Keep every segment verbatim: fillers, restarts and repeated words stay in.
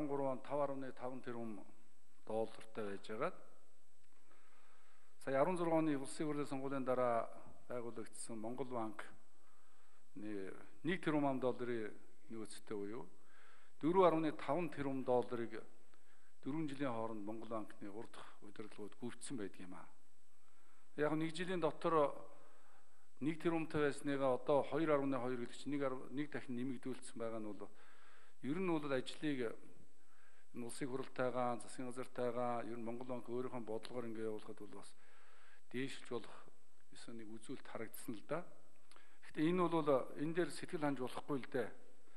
trois онд five point five тэрбум доллартай байжгаад сая16 оны улсын хурлын сонгуулийн дараа байгуулагдсан Монгол банк нэг тэрбум долларын нөөцтэй буюу four point five тэрбум долларыг дөрвөн жилийн хооронд Монгол банкны урд удирдлагууд гүйцсэн байдаг юм аа. Яг нэг жилийн дотор нэг тэрбумтай байсныгаа одоо two point two гэдэг чинь нэг дахин нэмэгдүүлсэн байгаа нь бол ер нь бол ажлыг улсын хурлтайгаа, засгийн газартайгаа ер нь Монгол банк өөрийнхөө бодлогоор ингэ явуулахад бол бас дээшилж болох эсвэл нэг үзүүлэлт харагдсан л да. Гэхдээ энэ бол энэ дээр сэтгэл ханж болохгүй л дээ.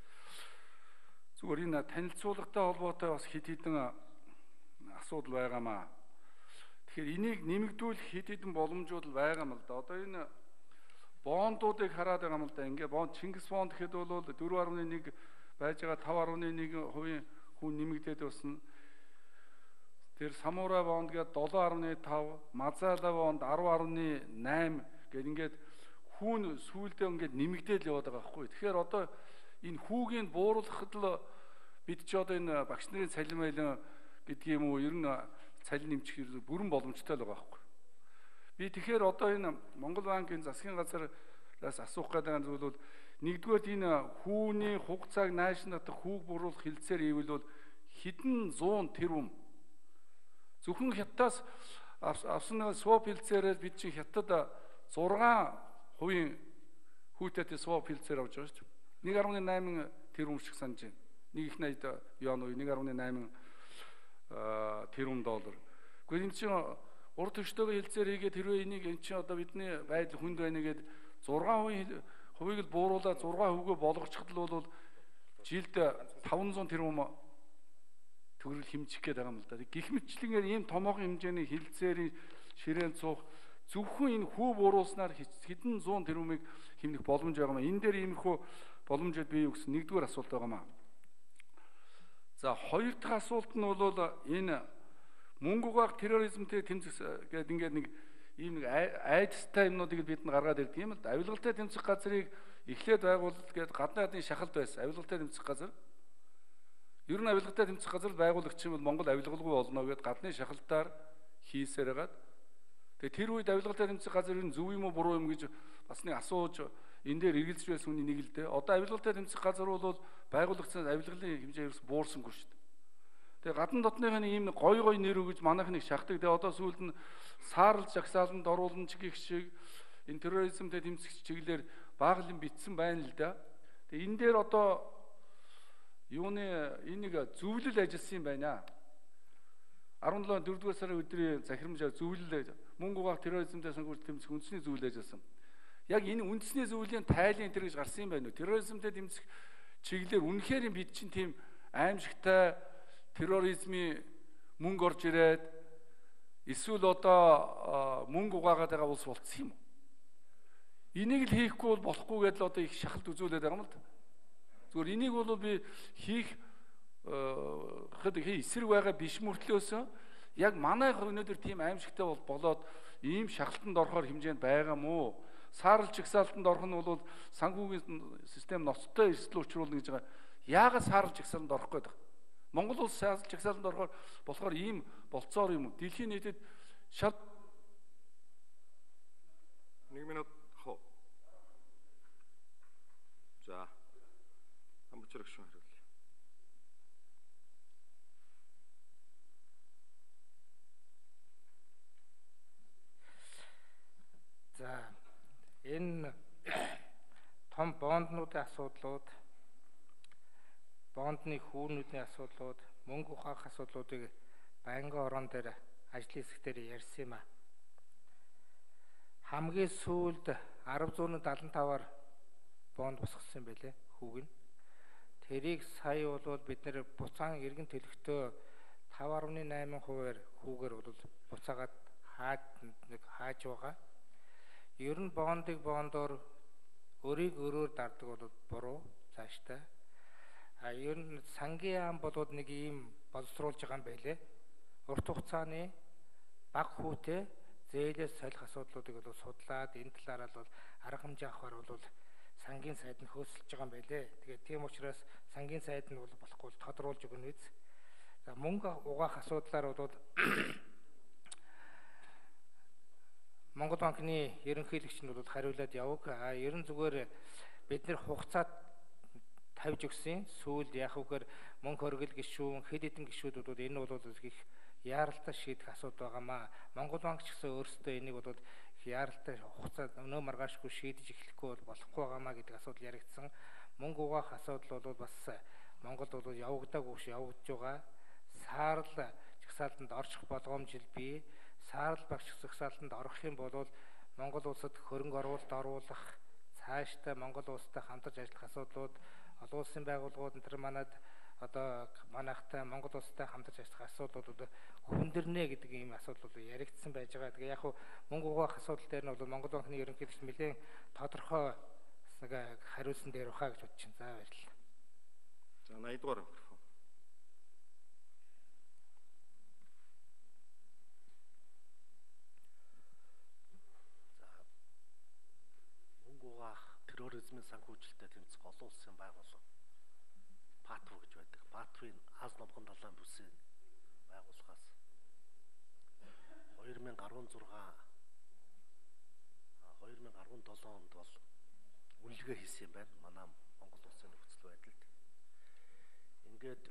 Зүгээр энэ танилцуулгатай холбоотой бас хэд хэдэн асуудал байгаамаа. Тэгэхээр энийг нэмэгдүүлэх хэд хэдэн боломжууд байгаа юм л да. Одоо энэ бондуудыг хараад байгаа юм л да. Ингээ бонд Чингис бонд гэхэд бол four point one байж байгаа five point one хувийн хүн нэмэгдээд басна. Тэр Самурай бонд гээд seven point five, Мазала бонд ten point eight гээд ингээд хүүн сүүлдээ ингээд нэмэгдээл яваад байгаа байхгүй. Тэгэхээр одоо энэ хүүгийн бууруулахад л бид ч одоо энэ багш нарын цалин байлан гэдгийг юм уу ер нь цалин нэмчих бүрэн боломжтой л байгаа байхгүй. Би тэгэхээр одоо энэ Монгол банкын засгийн газараас асуух гэдэг зүйл бол нэгдүгээр энэ хүүний хугацааг наашин дотор хүүг буруулах хилцээр ивэл бол хэдэн зуун тэрбум зөвхөн хятадаас авсан своп хилцээрээр бид чинь хятад six хувийн хүүтэйтэй своп хилцээр авч байгаа шүү дээ. one point eight тэрбум шиг санаж байна. Нэг их найд юан уу one point eight тэрбум доллар. Гэхдээ энэ чинь урд төштөөгөө хилцээр хийгээд хэрвээ энийг эн чинь одоо бидний байдал хүнд байна гэгээд six хувийг л бууруулаад six хувгөө болгочихд л бол жилд five hundred тэрбум төгрөг хэмжих гээд байгаа юм л да. Гэх мэтчлэнгээр ийм томоохон хэмжээний хилцээрийн ширээнд суух зөвхөн энэ хүү бууруулснаар хэдэн зуун тэрбумыг хэмнэх боломж байгаа юм. Энэ дээр иймэрхүү боломжууд бий юу гэсэн нэгдүгээр асуулт байгаа юм. За хоёр дахь асуулт нь бол энэ мөнгө угаах терроризмтэй тэмцэх гэдэг ингээд нэг ийм нэг айдастай юмнуудыг бид гаргаад ирдэг юм л да. Авилгалтай тэмцэх газрыг эхлээд байгуулалт гээд гадны адны шахалт байсан. Авилгалтай тэмцэх газар. Ер нь авилгалтай тэмцэх газар байгуулагч юм бол Монгол авилгалгүй болно гэд гадны шахалтаар хийсээр хагаад. Тэгээ тэр үед авилгалтай тэмцэх газар нь зөв юм уу буруу юм гэж бас нэг асууж энэ дээр эргэлзэж байсан хүний нэг л дээ. Одоо авилгалтай тэмцэх газар бол байгуулагчдаас авилгалын хэмжээ ерөөс буурсангүй шүү дээ. Тэгээ гадна дотныхын ийм гой гой нэр өгөж манайх нэг шахдаг. Тэгээ одоо сүүлд нь саарл жагсааланд оруулан ч гих шиг энэ терроризмтэй тэмцэх чиглэлээр баглан битсэн байна л да. Тэгээ энэ дээр одоо юуны энийг зөвлөл ажилласан юм байна. seventeen дөрөвдүгээр сарын өдрийн захирамжаар зөвлөл мөнгө угаах терроризмтэй сонгуульд тэмцэх үндэсний зөвлөл ажилласан. Яг энэ үндэсний зөвлөлийн тайлын тэр гэж гарсан юм байна уу? Терроризмтэй тэмцэх чиглэлээр үнэхээр бид чинь тийм аимшигтай терроризмын мөнгө орж ирээд эсвэл одоо мөнгө угаагаад байгаа улс болцсон юм уу? Энийг л хийхгүй бол болохгүй гэдэл одоо их шахалт үзүүлээд байгаа юм л да. Зүгээр энийг бол би хийх хэд хий эсрэг байгаа биш мөртлөөс яг манайх өнөөдөр тийм аимшигтай бол болоод ийм шахалтанд орохоор хэмжээнд байгаа мó. Саарл жигсаалтанд орох нь бол санхүүгийн систем ноцтой эрсдэл учруулна гэж байгаа. Яагаад саарл жигсаалтанд орох гээд байгаа? Монгол улс саарл жигсаалтанд орохоор болохоор ийм болцоор юм уу? Дэлхийн нийтэд шал нэг минут хоо. За. Амбочрог шүү хариулъя. За энэ том бонднуудын асуудлууд, бондны хүүрнүүдийн асуудлууд, мөнгө ухаах асуудлуудыг байнгын орон дээр ажлын хэсгээр ярьсан юм а. Хамгийн сүүлд ten seventy-five-аар бонд босгосон юм байлээ хүүг нь. Тэрийг сая бол бид нэр буцаан эргэн төлөختөө five point eight percent-аар хүүгээр бол буцаагаад хааж нэг хааж байгаа. Ер нь бондыг бондоор өрийг өрөөр дардаг бол буруу цааштай. А ер нь сангийн ам болоод нэг ийм боловсруулж байгаа юм байлээ. Урт хугацааны бага хүүтэй зээлээс солих асуудлуудыг бол судлаад энэ талаараа бол арга хэмжээ авахар бол сангийн сайд нь хөөцөлж байгаа юм байлээ. Тэгээд тийм учраас сангийн сайд нь бол болохгүй тодруулж өгнө үз. За мөнгө угаах асуудлаар бол Монгол банкны ерөнхийлөгч нь бол хариулаад яваг. А ерөн зүгээр бид нэр хугацаа тавьж өгсөн. Сүүлд яг үгээр мөнгө хөргөл гишүүн, хэд хэдэн гишүүд бол энэ бол их яаралтай шийдэх асуудал байгаамаа. Монгол банк ч гэсэн өөрсдөө энийг бол их яаралтай хугацаа өнөө маргаашгүй шийдэж эхлэхгүй бол болохгүй байгаамаа гэдэг асуудал яригдсан. Мөнгө угаах асуудал бол бас Монголд бол явагдаагүй ш явагдаж байгаа. Саарл жагсаалтанд орчих болгоомжил бий. Саарл багш жагсаалтанд орох юм бол Монгол улсад хөрөнгө оруулалт оруулах, цаашдаа Монгол улстай хамтарч ажиллах асуудлууд, олон улсын байгууллагууд энэ манад одоо манайхтай Монгол улстай хамтарч ажиллах асуудлууд хүндэрнэ гэдэг ийм асуудал яригдсан байж байгаа. Тэгээ яг хуу мөнгө угаах асуудал дээр нь бол Монгол банкны ерөнхийлөгч нэлээд тодорхой нэг хариулсан дээр ухаа гэж бодож байна. За баярлалаа. За найд дугаар микрофон. Мөнгө угаах, терроризмын санхүүжилттэй тэмцэх олон улсын байгууллага ПАТФ гэж байдаг. ПАТФ-ийн Аз номхон далайн бүсийн байгууллагаас две тысячи шесть две тысячи десять онд бол үнэлгээ хийсэн юм байна. Манай Монгол улсын нөхцөл байдалд. Ингээд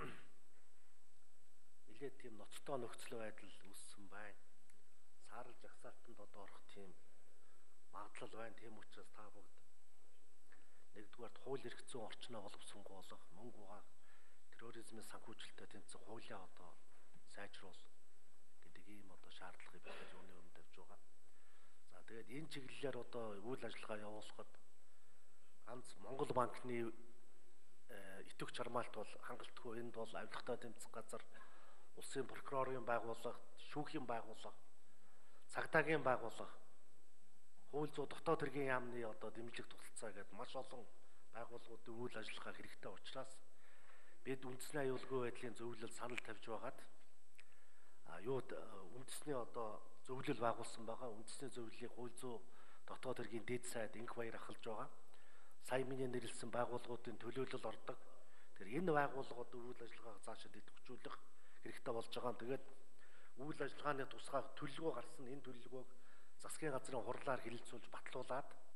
нэлээд тийм ноцтой нөхцөл байдал үүссэн байна. Саарл жагсаалтанд одоо орох тийм магадлал байна. Тийм учраас та бүгд нэгдүгээр хууль эрх зүйн орчноо боловсронгуулах, мөнгө угаах, терроризмын санхүүжилттэй тэмцэх хуулиа одоо сайжруул гэдэг ийм одоо шаардлагыг бид юуны өмнө тавьж байгаа. За тэгээд энэ чиглэлээр одоо үйл ажиллагаа явуулахад ганц Монгол банкны итвэх чармаалт бол хангалтгүй. Энд бол авилгатай тэмцэх газар, улсын прокурорын байгууллага, шүүхийн байгууллага, цагдаагийн байгууллага, хууль зүйн дотоод хэргийн яамны одоо дэмжлэг тусалцаа гэдэг маш олон байгууллагуудын үйл ажиллагаа хэрэгтэй учраас бид үндэсний аюулгүй байдлын зөвлөл санал тавьж байгаад а юу үндэсний одоо зөвлөл байгуулсан байгаа. Үндэсний зөвлөлийг хууль зүйн дотоод хэргийн дэд сайд инх баяр ахалж байгаа. Сая миний нэрлсэн байгууллагуудын төлөөлөл ордог. Тэр энэ байгууллагуудын үйл ажиллагааг цаашаа дэвтгчүүлэх хэрэгтэй болж байгаа. Тэгээд үйл ажиллагааны тусгай төлөвлөгөө гарсан. Энэ төлөвлөгөөг засгийн газрын хурлаар хэлэлцүүлж батлуулаад